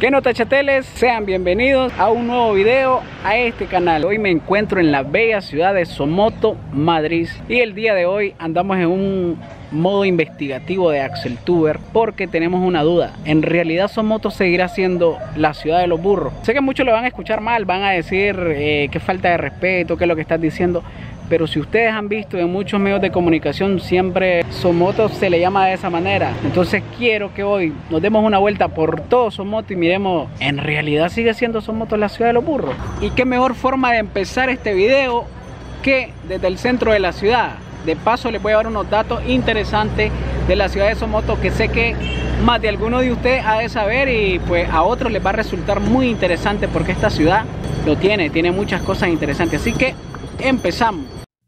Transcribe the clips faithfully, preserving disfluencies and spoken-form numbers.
¿Qué nota, chateles? Sean bienvenidos a un nuevo video a este canal. Hoy me encuentro en la bella ciudad de Somoto, Madrid, y el día de hoy andamos en un modo investigativo de Axeltuber porque tenemos una duda. ¿En realidad Somoto seguirá siendo la ciudad de los burros? Sé que muchos lo van a escuchar mal, van a decir eh, que falta de respeto, que es lo que estás diciendo. Pero si ustedes han visto en muchos medios de comunicación, siempre Somoto se le llama de esa manera. Entonces quiero que hoy nos demos una vuelta por todo Somoto y miremos, ¿en realidad sigue siendo Somoto la ciudad de los burros? Y qué mejor forma de empezar este video que desde el centro de la ciudad. De paso les voy a dar unos datos interesantes de la ciudad de Somoto que sé que más de alguno de ustedes ha de saber, y pues a otros les va a resultar muy interesante porque esta ciudad lo tiene, tiene muchas cosas interesantes. Así que empezamos.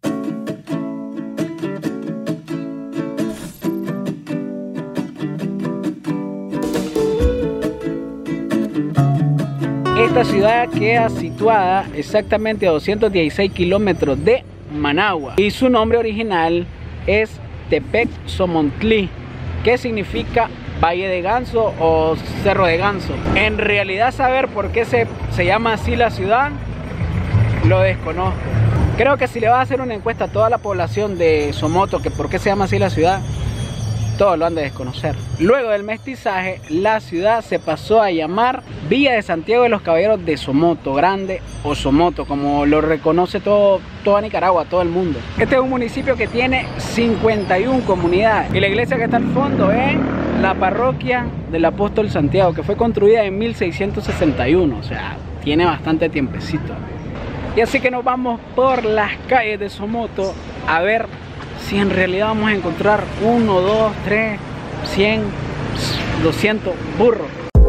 Esta ciudad queda situada exactamente a doscientos dieciséis kilómetros de Managua y su nombre original es Tepec Somontli, que significa Valle de Ganso o Cerro de Ganso. En realidad, saber por qué se, se llama así la ciudad lo desconozco. Creo que si le vas a hacer una encuesta a toda la población de Somoto que por qué se llama así la ciudad, todos lo han de desconocer. Luego del mestizaje, la ciudad se pasó a llamar Villa de Santiago de los Caballeros de Somoto Grande o Somoto, como lo reconoce todo, toda Nicaragua, todo el mundo. Este es un municipio que tiene cincuenta y una comunidades y la iglesia que está al fondo es la parroquia del Apóstol Santiago, que fue construida en mil seiscientos sesenta y uno, o sea, tiene bastante tiempecito. Y así que nos vamos por las calles de Somoto a ver si en realidad vamos a encontrar uno, dos, tres, cien, doscientos burros.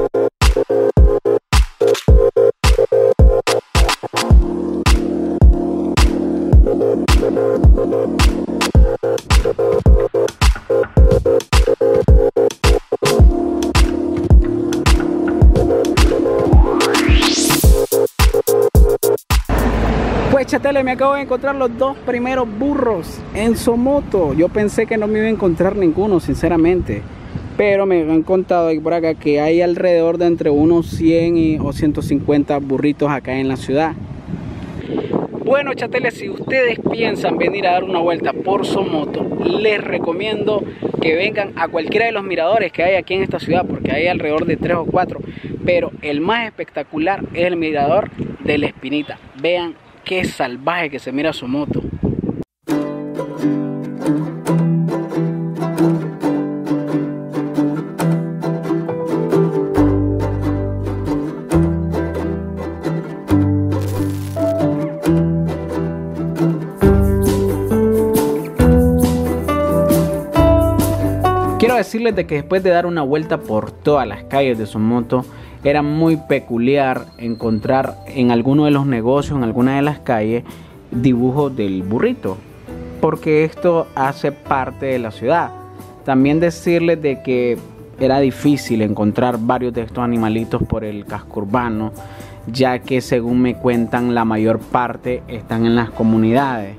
Pues chatele, me acabo de encontrar los dos primeros burros en Somoto. Yo pensé que no me iba a encontrar ninguno, sinceramente, pero me han contado ahí por acá que hay alrededor de entre unos cien y, o ciento cincuenta burritos acá en la ciudad. Bueno, chateles, si ustedes piensan venir a dar una vuelta por Somoto, les recomiendo que vengan a cualquiera de los miradores que hay aquí en esta ciudad, porque hay alrededor de tres o cuatro, pero el más espectacular es el mirador de La Espinita. Vean qué salvaje que se mira Somoto. Quiero decirles de que después de dar una vuelta por todas las calles de Somoto, era muy peculiar encontrar en alguno de los negocios, en alguna de las calles, dibujos del burrito, porque esto hace parte de la ciudad. También decirles de que era difícil encontrar varios de estos animalitos por el casco urbano, ya que según me cuentan la mayor parte están en las comunidades.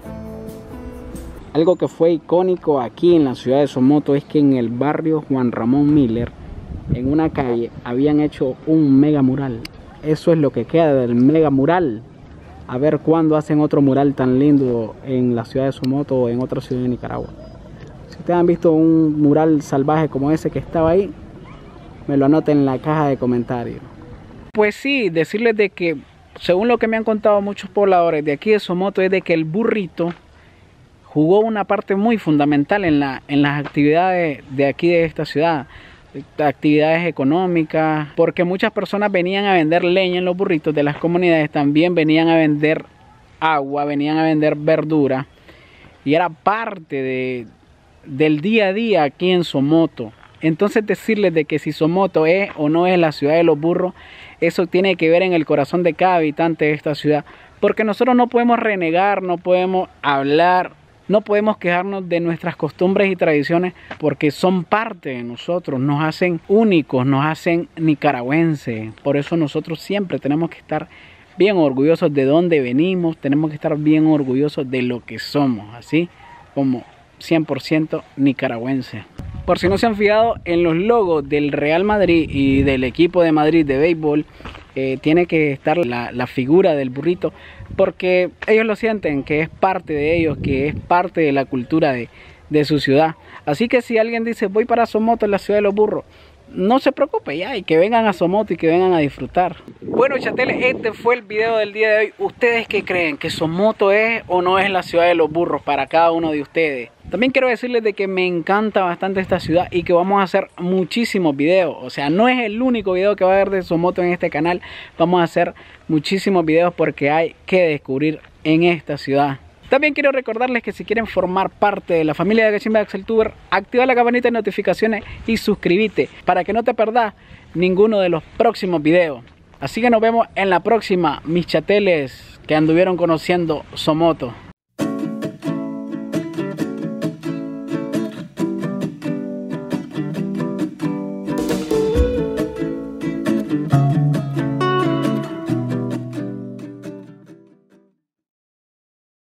Algo que fue icónico aquí en la ciudad de Somoto es que en el barrio Juan Ramón Miller, en una calle, habían hecho un mega mural. Eso es lo que queda del mega mural. A ver cuándo hacen otro mural tan lindo en la ciudad de Somoto o en otra ciudad de Nicaragua. Si ustedes han visto un mural salvaje como ese que estaba ahí, me lo anoten en la caja de comentarios. Pues sí, decirles de que según lo que me han contado muchos pobladores de aquí de Somoto, es de que el burrito jugó una parte muy fundamental en, la, en las actividades de aquí de esta ciudad. Actividades económicas, porque muchas personas venían a vender leña en los burritos de las comunidades, también venían a vender agua, venían a vender verdura, y era parte de, del día a día aquí en Somoto. Entonces decirles de que si Somoto es o no es la ciudad de los burros, eso tiene que ver en el corazón de cada habitante de esta ciudad, porque nosotros no podemos renegar, no podemos hablar, no podemos quejarnos de nuestras costumbres y tradiciones, porque son parte de nosotros, nos hacen únicos, nos hacen nicaragüenses. Por eso nosotros siempre tenemos que estar bien orgullosos de dónde venimos, tenemos que estar bien orgullosos de lo que somos, así como cien por ciento nicaragüenses. Por si no se han fijado en los logos del Real Madrid y del equipo de Madrid de béisbol, eh, tiene que estar la, la figura del burrito, porque ellos lo sienten que es parte de ellos, que es parte de la cultura de, de su ciudad. Así que si alguien dice voy para Somoto, en la ciudad de los burros, no se preocupe ya, y que vengan a Somoto y que vengan a disfrutar. Bueno, chateles, este fue el video del día de hoy. ¿Ustedes qué creen? ¿Que Somoto es o no es la ciudad de los burros para cada uno de ustedes? También quiero decirles de que me encanta bastante esta ciudad y que vamos a hacer muchísimos videos. O sea, no es el único video que va a haber de Somoto en este canal. Vamos a hacer muchísimos videos porque hay que descubrir en esta ciudad. También quiero recordarles que si quieren formar parte de la familia de Gachimba Axeltuber, activa la campanita de notificaciones y suscríbete para que no te perdas ninguno de los próximos videos. Así que nos vemos en la próxima, mis chateles que anduvieron conociendo Somoto.